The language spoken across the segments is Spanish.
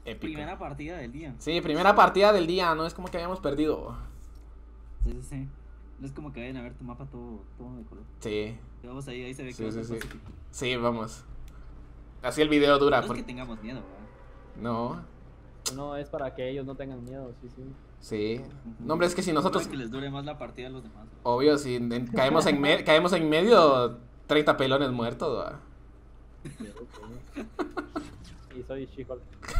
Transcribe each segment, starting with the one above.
Épico. Primera partida del día. Sí, primera partida del día, no es como que habíamos perdido. Sí, sí, sí. No es como que vayan a ver tu mapa todo de color. Sí. Vamos ahí se ve que Sí, va a sí, ser sí. pacífico. Sí, vamos. Así el video dura. No es que tengamos miedo, ¿verdad? No, No, es para que ellos no tengan miedo, sí, sí. sí. No, hombre, es que si nosotros... Para que les dure más la partida a los demás. Obvio, si caemos en medio, 30 pelones muertos, ¿va? Y soy She-Hulk.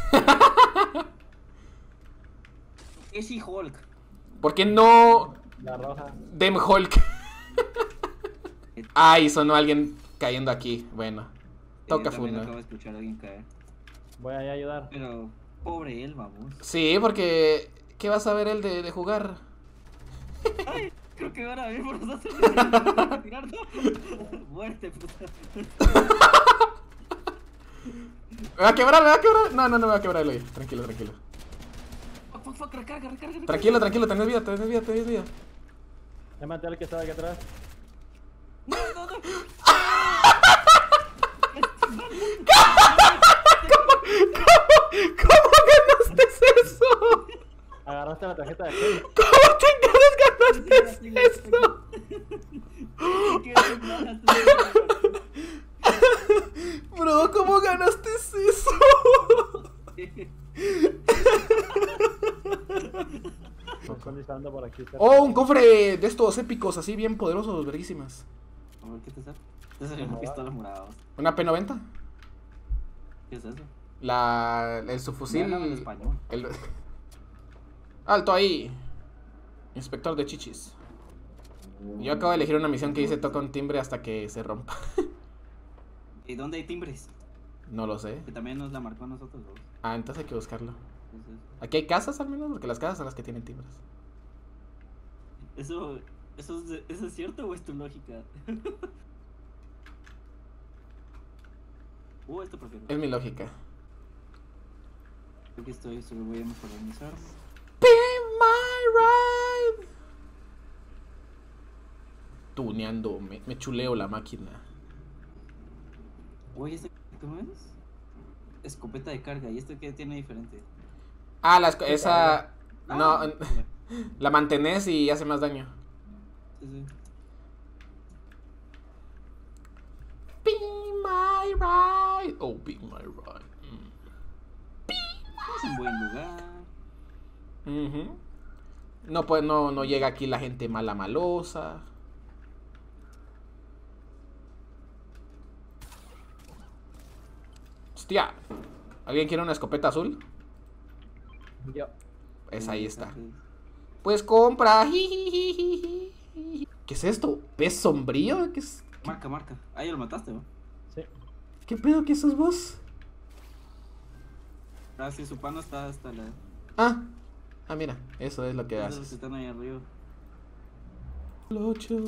Es She-Hulk. ¿Por qué no La roja. Dem Hulk? Ay, sonó alguien cayendo aquí. Bueno, toca También funda. acabo de escuchar a alguien caer. Voy a ayudar. Pero, pobre él, vamos. Sí, porque... ¿Qué vas a ver él de jugar? Ay, creo que van a ver por nosotros. Tirar, no. Muerte, puta. Me va a quebrar, me va a quebrar. No, no, no me va a quebrar el hoyo. Tranquilo, tranquilo. Fuck, recarga. Tranquilo, tranquilo, tenés vida, tenés vida, tenés vida. Ya maté al que estaba aquí atrás. No. ¿Cómo ganaste eso? Agarraste la tarjeta de aquel. ¿Cómo chingados ganaste eso? Bro, ¿cómo ganaste eso? Me están disparando por aquí. cerca. Oh, un cofre de estos épicos, así bien poderosos, verguísimas. A ver, ¿qué te sale? Te salió una pistola morada. ¿Una P90? ¿Qué es eso? El subfusil. No, en español. Alto ahí. Inspector de chichis. Yo acabo de elegir una misión que dice toca un timbre hasta que se rompa. ¿Y dónde hay timbres? No lo sé. Que también nos la marcó a nosotros dos. Ah, entonces hay que buscarlo. ¿Qué es eso? Aquí hay casas al menos, porque las casas son las que tienen timbres. ¿Eso es cierto o es tu lógica? Esto prefiero. Es mi lógica. Aquí estoy, solo voy a mejorar mis armas. Be my ride. Tuneando, me chuleo la máquina. Oye, ¿este cómo es? Escopeta de carga. ¿Y esto qué tiene diferente? Ah, esa... No, Ah, la mantenés y hace más daño. sí. Be my ride. Oh, be my ride. Es un buen lugar. Ujú. No, pues no llega aquí la gente malosa. Hostia. ¿Alguien quiere una escopeta azul? Yo. Pues ahí está. Pues compra. ¿Qué es esto? ¿Pez sombrío? ¿Qué es? Marca. Ahí lo mataste, ¿no? Sí. ¿Qué pedo que sos vos? Ah, sí, su pano está hasta la... Ah, mira, eso es lo que Esos que haces. están ahí arriba. El 8.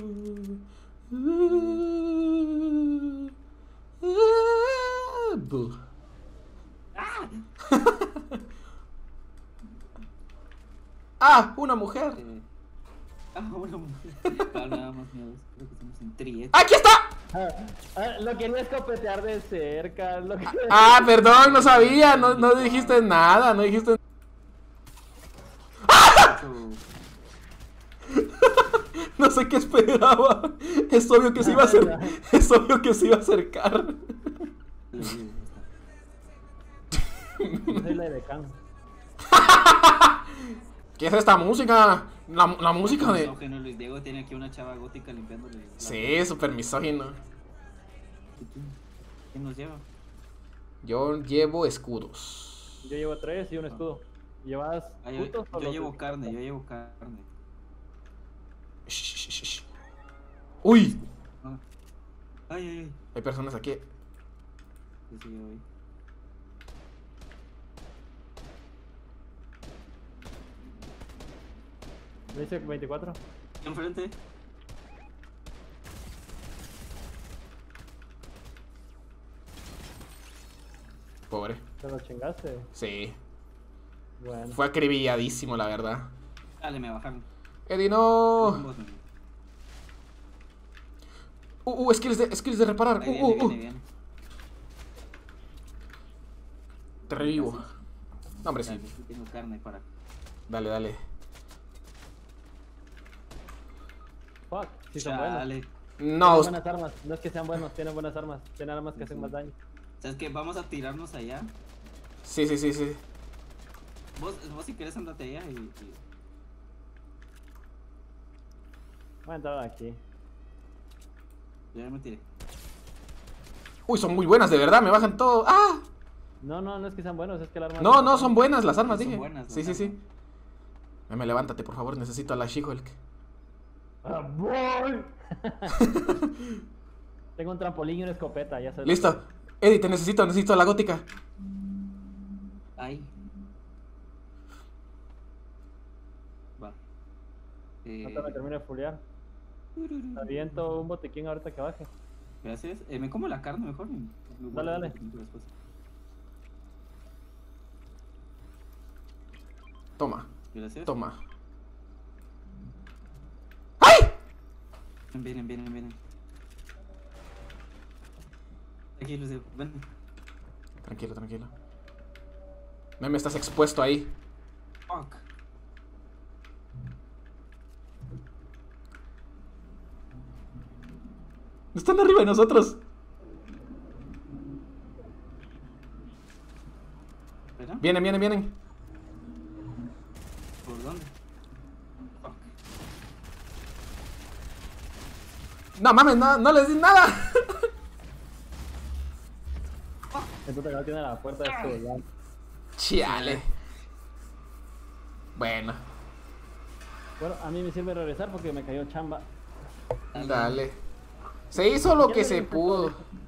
Ah, una mujer. Una mujer. Nada más miedos. Creo que estamos en triet. ¡Aquí está! Lo quería escopetear de cerca. Ah, perdón, no sabía. No dijiste nada. No dijiste. No sé qué esperaba. Es obvio que se iba a acercar. Es obvio que se iba a acercar. Soy la de Khan. ¿Qué es esta música? La música de... Misógino, Luis Diego tiene aquí una chava gótica limpiándole. Sí, súper misógino. ¿Quién nos lleva? Yo llevo escudos. Yo llevo 3 y un escudo. ¿Llevas putos o Yo los llevo de- carne. Shh. ¡Uy! Ay. Hay personas aquí. Sí, hoy. ¿Me dice 24? Enfrente. Pobre. ¿Te lo chingaste? Sí. Bueno. Fue acribilladísimo, la verdad. Dale, me bajaron. Eddie, no. Skills de reparar. Viene. Te revivo. No, hombre, sí. Dale, aquí tengo carne para. Dale, dale. Fuck, si son buenos. Chale. No, Tienen buenas armas, no es que sean buenos, tienen buenas armas. Tienen armas que hacen más daño. ¿Sabes qué? Vamos a tirarnos allá. sí. Vos si querés andate allá y... Voy a entrar aquí. Yo ya me tiré. Uy, son muy buenas, de verdad, me bajan todo. ¡Ah! No, no es que sean buenos, es que el arma... No, son buenas las armas, Son dije. buenas las Sí. armas. Meme, levántate, por favor, necesito a la She-Hulk. ¡Ah, boy! Tengo un trampolín y una escopeta, ya sabes. Listo. Eddie, te necesito a la gótica. Ahí. Va. Ahorita me termino de fulear. Aviento un botiquín ahorita que baje. Gracias. Me como la carne mejor. Dale. Toma, Gracias. toma. ¡Ay! Vienen. Aquí, Lucio, ven. Tranquilo. Meme, estás expuesto ahí. Fuck. Están arriba de nosotros. ¿Espera? Vienen. ¿Por dónde? Fuck. No mames, no les di nada. Entonces acá tiene la puerta de este lugar. Chale. Bueno, Bueno, a mí me sirve regresar porque me cayó chamba. dale. Se hizo lo que se pudo.